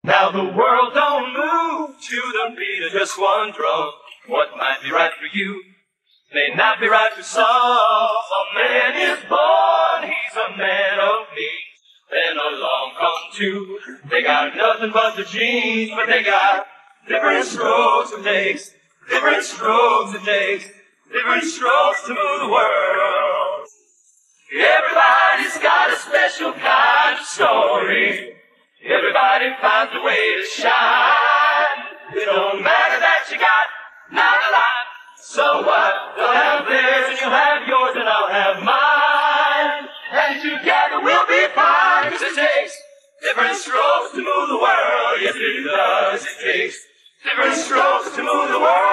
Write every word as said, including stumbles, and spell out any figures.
Now the world don't move to the beat of just one drum. What might be right for you may not be right for some. A man is born, he's a man of means. Then along come two. They got nothing but the genes, but they got different strokes it takes, different strokes it takes, different strokes to move the world. Everybody's got a special kind of story. Everybody finds a way to shine. It don't matter that you got not a lot. So what? They'll have theirs and you'll have yours and I'll have mine. And together we'll be fine. Cause it takes different strokes to move the world. Yes, it does. It takes different strokes to move the world.